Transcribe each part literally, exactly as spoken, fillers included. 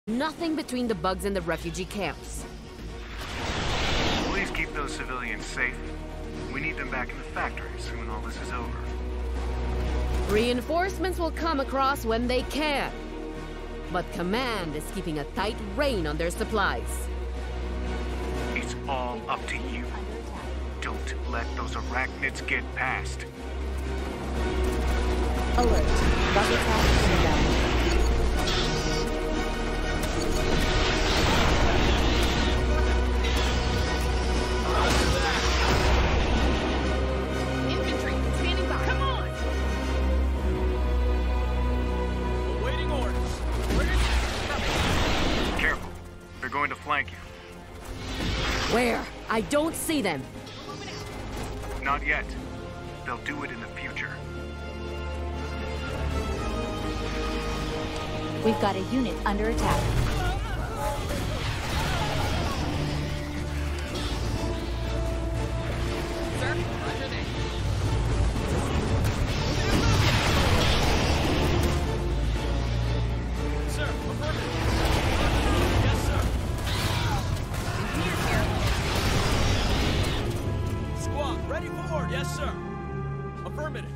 Nothing between the bugs and the refugee camps. Please keep those civilians safe. We need them back in the factories when all this is over. Reinforcements will come across when they can. But Command is keeping a tight rein on their supplies. It's all up to you. Don't let those Arachnids get past. Alert. Bug attack inbound. Infantry, standing by. Come on! Awaiting orders. Orders coming. Careful. They're going to flank you. Where? I don't see them. Not yet. They'll do it in the future. We've got a unit under attack. Sir, roger that. Sir, affirmative. Yes, sir. Engineers here. Squad, ready forward. Yes, sir. Affirmative.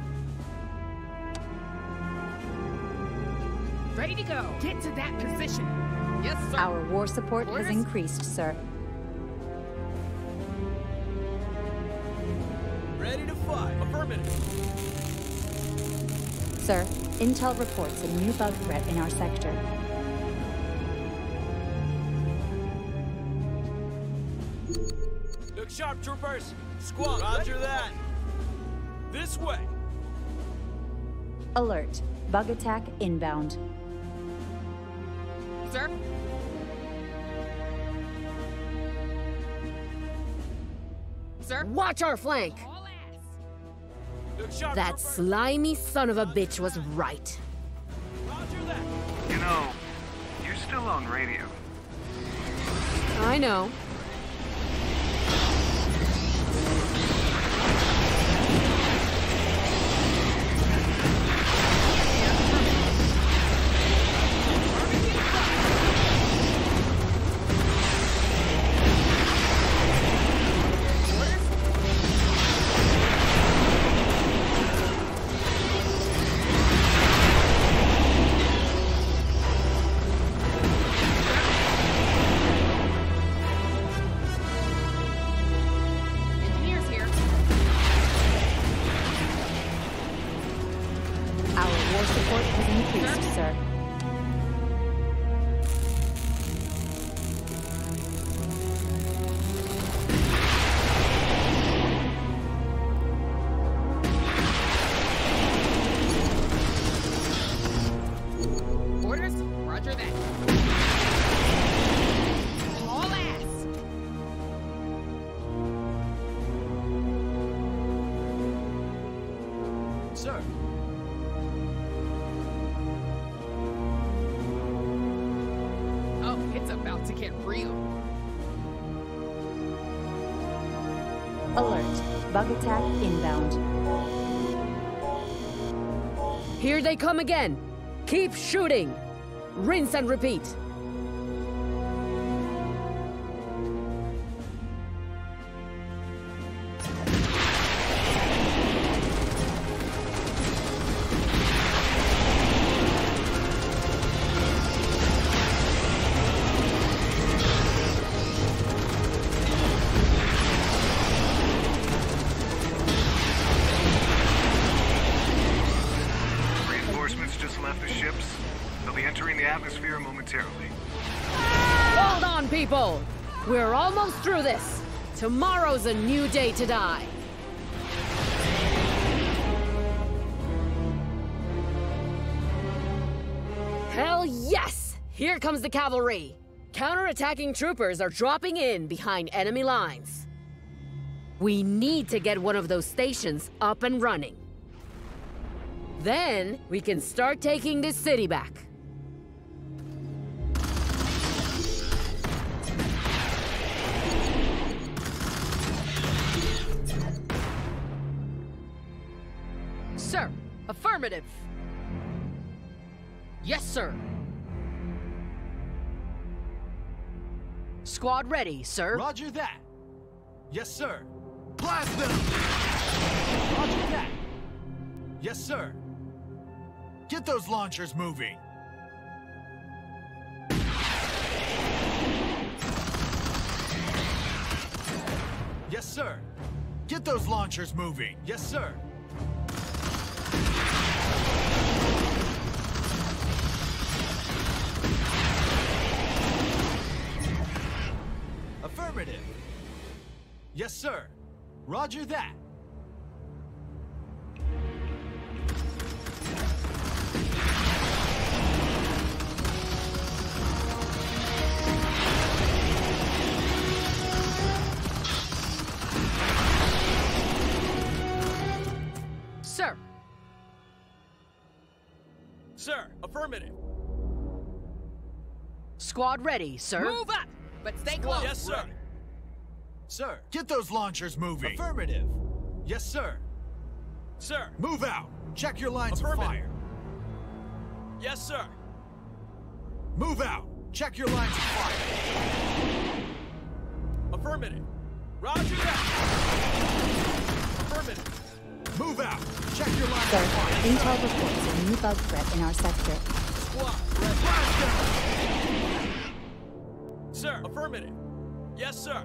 Ready to go. Get to that position. Yes, sir. Our war support Orders? has increased, sir. Ready to fly. Affirmative. Sir, intel reports a new bug threat in our sector. Look sharp, troopers. Squad, roger that. This way. Alert. Bug attack inbound. Sir? Sir? Watch our flank! All ass. Look sharp, That troopers. slimy son of a bitch was right. Roger that. You know, you're still on radio. I know. Engineers here. Our war support has increased, sir. Orders? Roger that. All ass. Sir. Oh, it's about to get real. Alert. Bug attack inbound. Here they come again. Keep shooting. Rinse and repeat. Reinforcements just left the ships. They'll be entering the atmosphere momentarily. Hold on, people! We're almost through this. Tomorrow's a new day to die. Hell yes! Here comes the cavalry. Counterattacking troopers are dropping in behind enemy lines. We need to get one of those stations up and running. Then we can start taking this city back. Sir, affirmative. Yes, sir. Squad ready, sir. Roger that. Yes, sir. Blast them! Roger that. Yes, sir. Get those launchers moving. Yes, sir. Get those launchers moving. Yes, sir. Affirmative. Yes, sir. Roger that. Sir. Sir, affirmative. Squad ready, sir. Move up, but stay close. Yes, sir. Ready. Sir, get those launchers moving. Affirmative. Yes, sir. Sir. Move out. Check your lines of Affirmative. fire. Yes, sir. Move out. Check your lines of fire. Affirmative. Roger that. Affirmative. Move out. Check your lines Sir, of fire. intel reports a new bug threat in our sector. Squad. Blast them! Sir, affirmative. Yes, sir.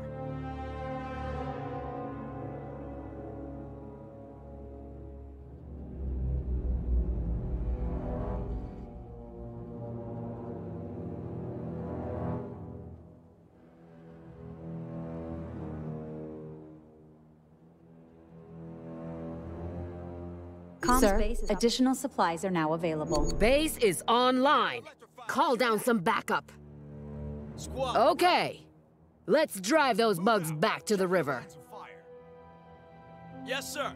Sir, additional supplies are now available. Base is online. Call down some backup. Squad. Okay. Let's drive those bugs back to the river. Yes, sir.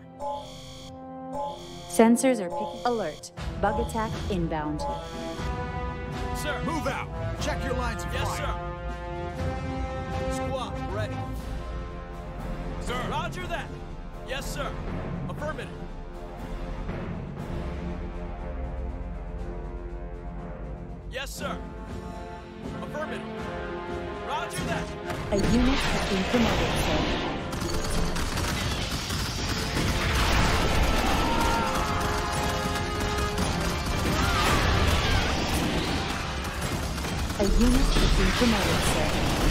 Sensors are picking alert. Bug attack inbound. Sir. Move out. Check your lines of Yes, fire. sir. Squad, ready. Sir. Roger that. Yes, sir. Affirmative. Yes, sir. Affirmative. Roger that. A unit has been promoted, sir. A unit has been promoted, sir.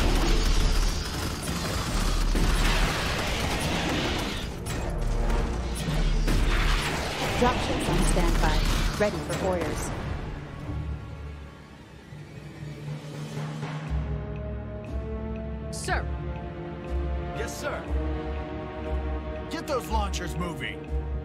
Dropships on standby, ready for orders. Sir. Yes, sir. Get those launchers moving.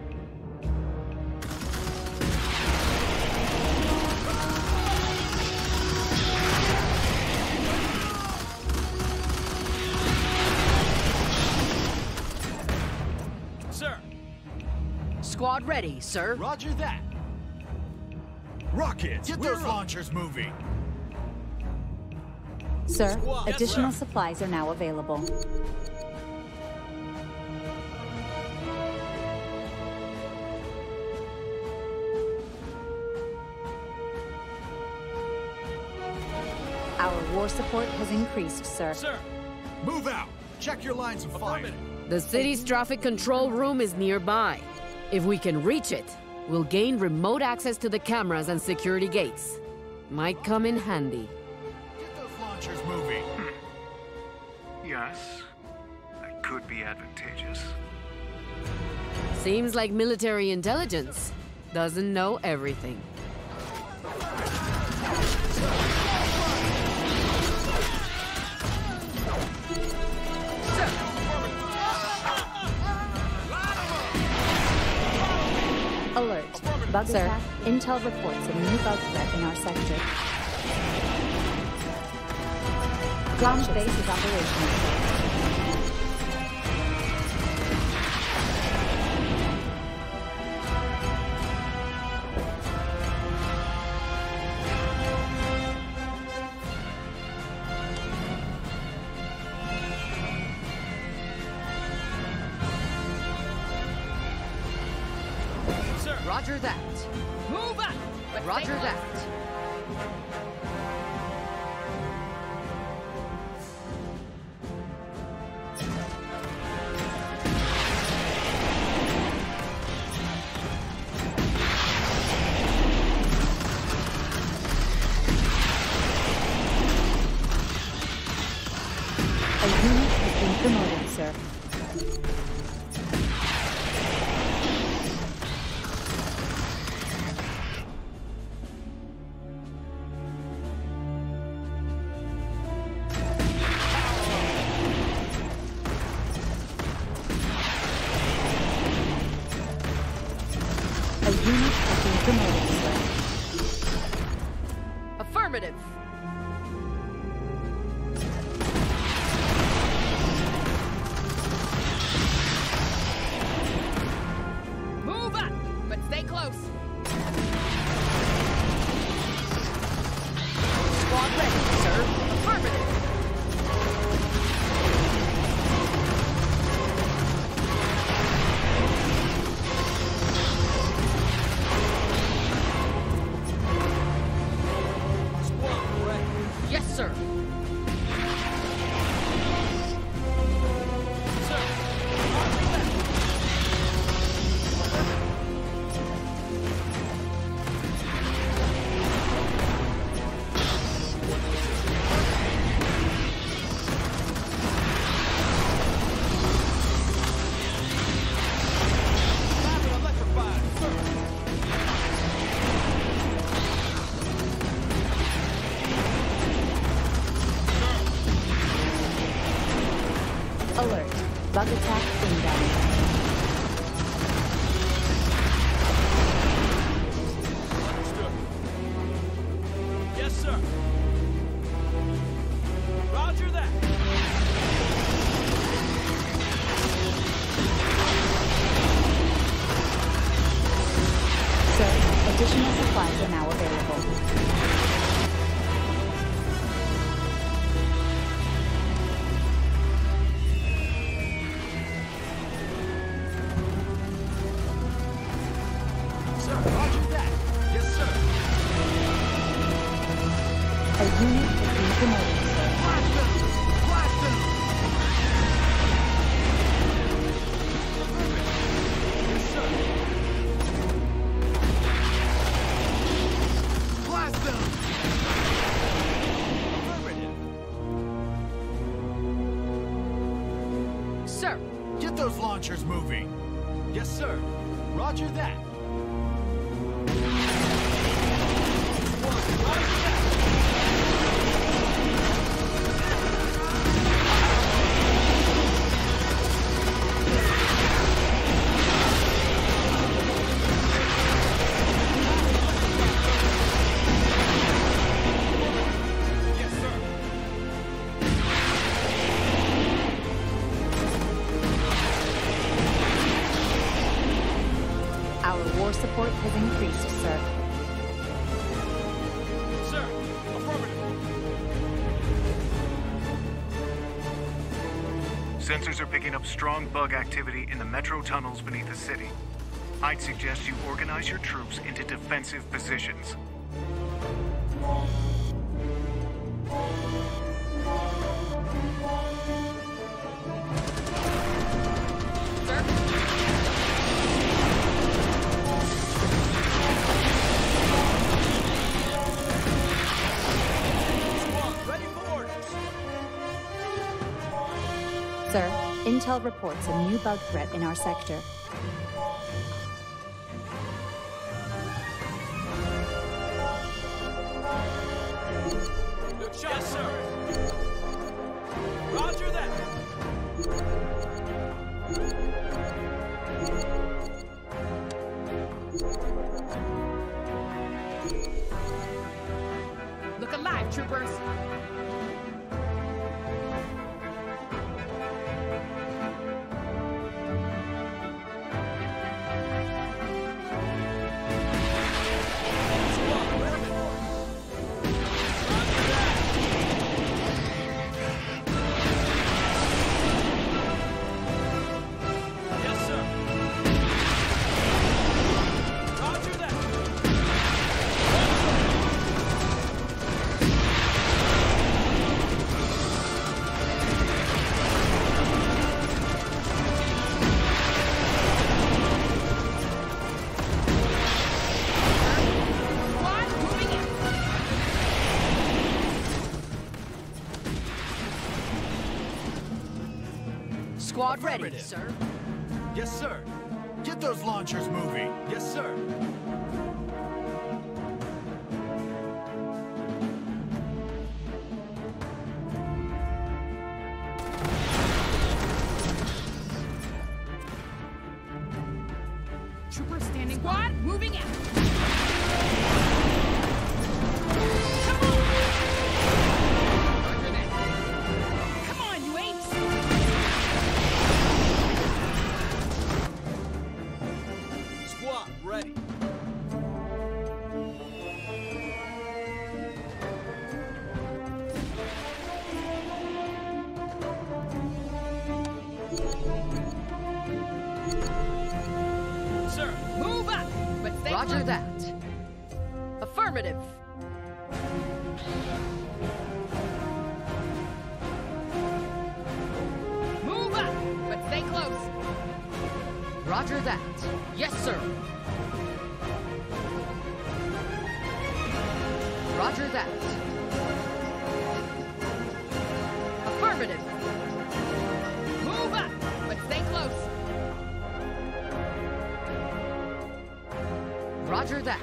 Sir. Squad ready, sir. Roger that. Rockets, get those launchers moving. Sir, Yes, additional sir. supplies are now available. Our war support has increased, sir. Sir. Move out. Check your lines of fire. Affirmative. The city's traffic control room is nearby. If we can reach it, we'll gain remote access to the cameras and security gates. Might come in handy. Get those launchers moving. Yes, that could be advantageous. Seems like military intelligence doesn't know everything. Alert. Bug Sir. attack. Intel reports a new bug threat in our sector. Ground base is operational. Sir. Roger that. Move up, but stay Roger close. that. promoted, sir. A unit has been promoted, sir. Affirmative. Move up, but stay close. Squad ready, sir. Affirmative. Squad ready. Yes, sir. Sir, roger that. Rapid electrified, sir. Alert. Bug attack inbound. Understood. Yes, sir. Roger that. Sir, additional supplies are now available. Sir, roger that. Yes, sir. A unit has been promoted, sir. Blast them! Blast them! Yes, sir. Blast them! Affirmative. Sir. Get those launchers moving! Yes, sir. Roger that. Roger that. Yes, sir. Our war support has increased, sir. Sir, affirmative. Sensors are picking up strong bug activity in the metro tunnels beneath the city. I'd suggest you organize your troops into defensive positions. Sir? Squad, ready for orders. Sir, intel reports a new bug threat in our sector. Good shot, sir. Roger that. Look alive, troopers. Squad ready, Affirmative. sir. Yes, sir. Get those launchers moving. Yes, sir. Troopers standing. Squad, moving out. Come on, you apes! Squad, ready. Sir, Move up, but stay Roger close. that. Affirmative. Move up, but stay close. Roger that. Yes, sir. Roger that. Affirmative. Move up, but stay close. Roger that.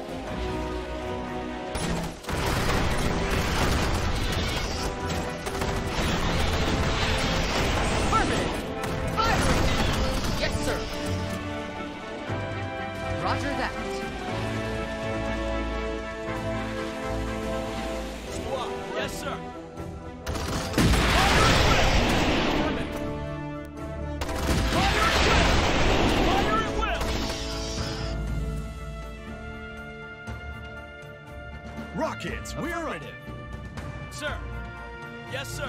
Affirmative. Firing. Yes, sir. Roger that. squad, yes, sir. Fire at will! Rockets, we're up. Sir, yes, sir.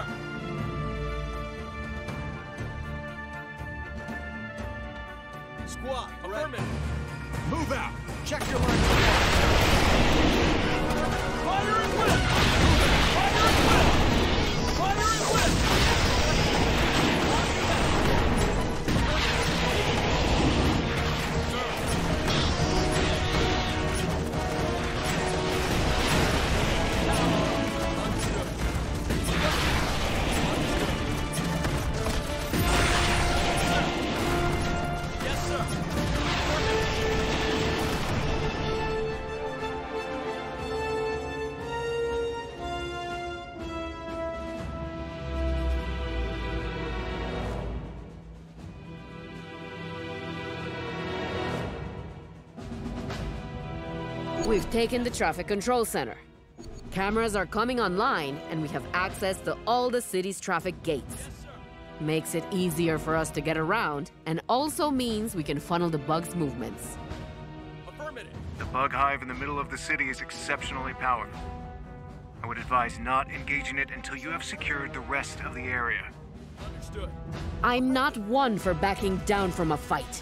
Squad, affirmative. Move out. Check your lines. Fire at will! Fire at will! Fire at will! Yes, sir. We've taken the traffic control center. Cameras are coming online, and we have access to all the city's traffic gates. Makes it easier for us to get around, and also means we can funnel the bug's movements. Affirmative. The bug hive in the middle of the city is exceptionally powerful. I would advise not engaging it until you have secured the rest of the area. Understood. I'm not one for backing down from a fight.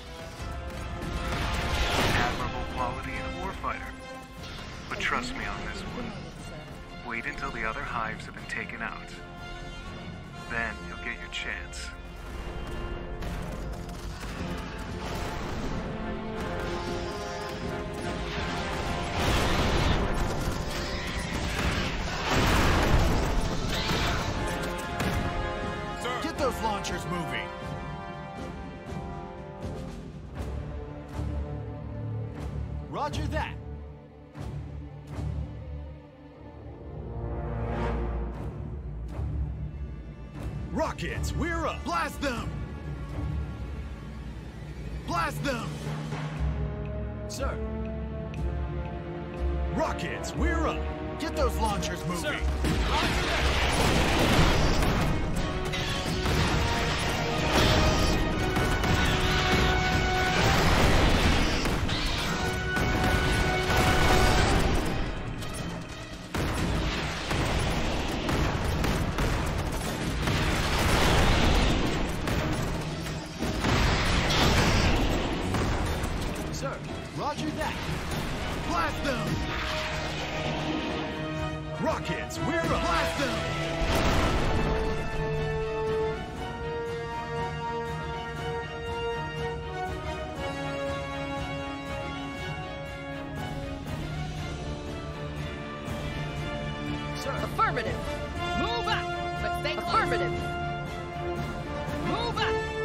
Admirable quality in a warfighter. But trust me on this one. Wait until the other hives have been taken out. Then you'll get your chance. Get those launchers moving. Roger that. Rockets, we're up. Blast them. Blast them. Sir. Rockets, we're up. Get those launchers moving. Sir. Roger that. Sir, roger that. Blast them. Rockets, we're up. Blast them. Sir. Affirmative. Move up, but stay close. Affirmative. Move up,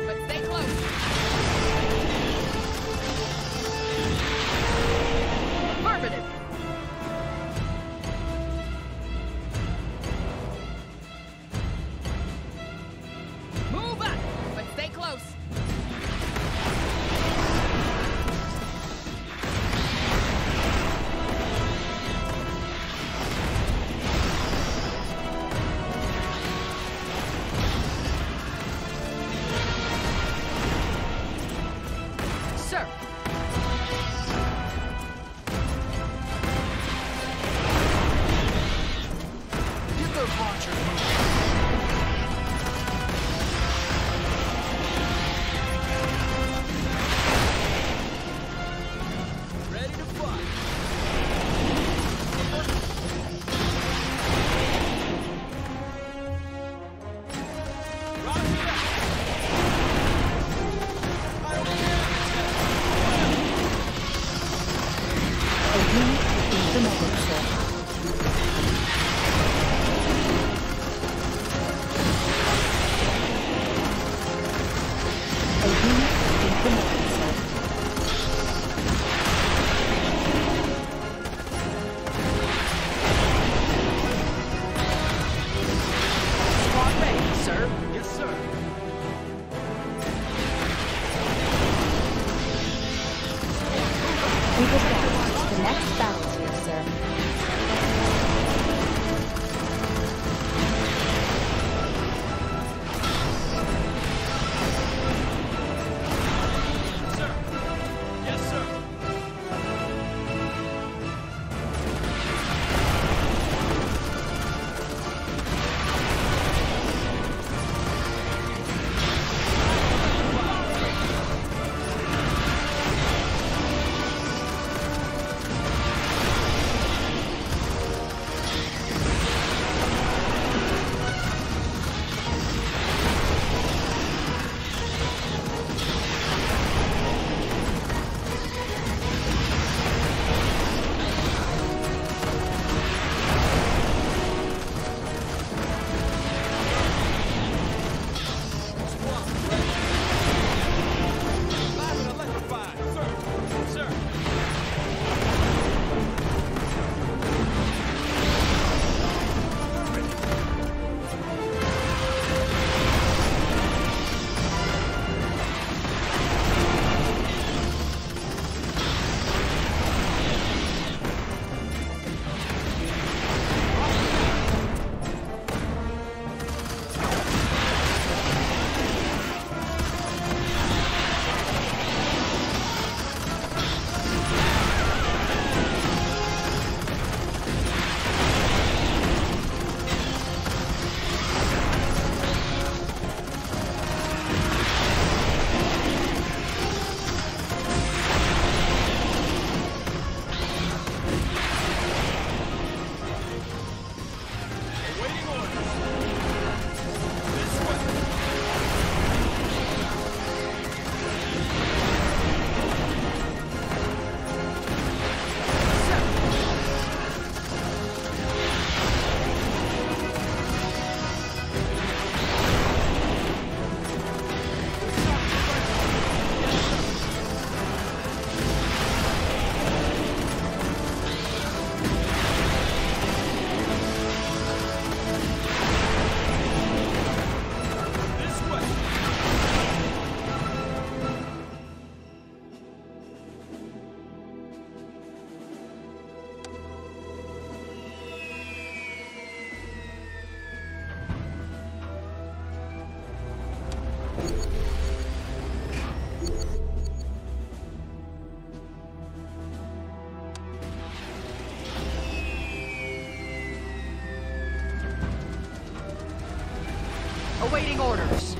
Awaiting orders.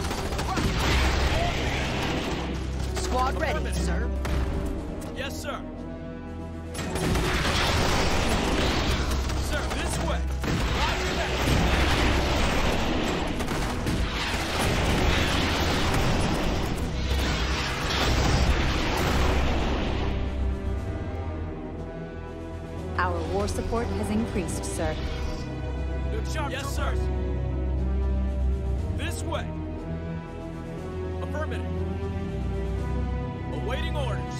Squad ready, sir. Yes, sir. Sir, this way. Roger that. Our war support has increased, sir. Good job, yes, sir. This way. Affirmative. Awaiting orders.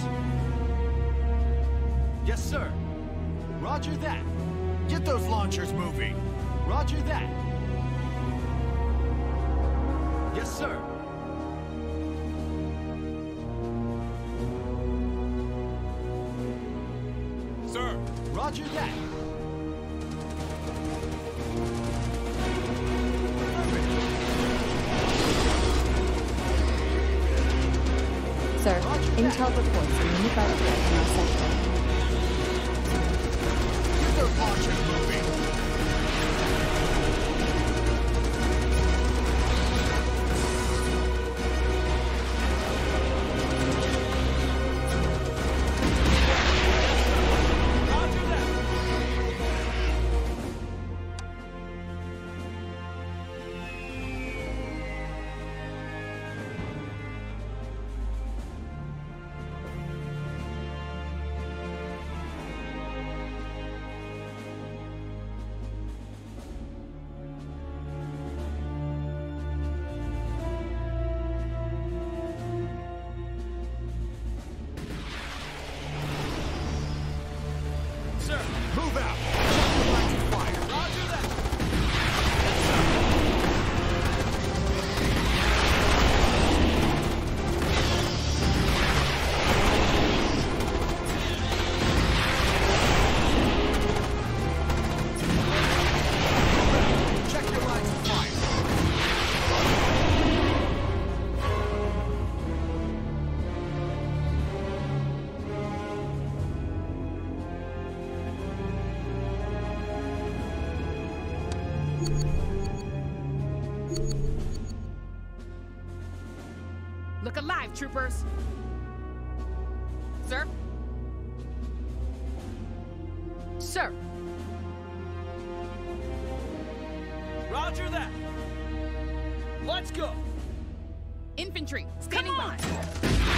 Yes, sir. Roger that. Get those launchers moving. Roger that. Yes, sir. Sir. Roger that. Sir, intel reports a new battle threat in our sector. Get those launchers moving. Roger that. Sir. Move out. Check the lines of fire. Roger that. Check your lines of fire. Look alive, troopers. Sir? Sir. Roger that. Let's go. Infantry, standing by.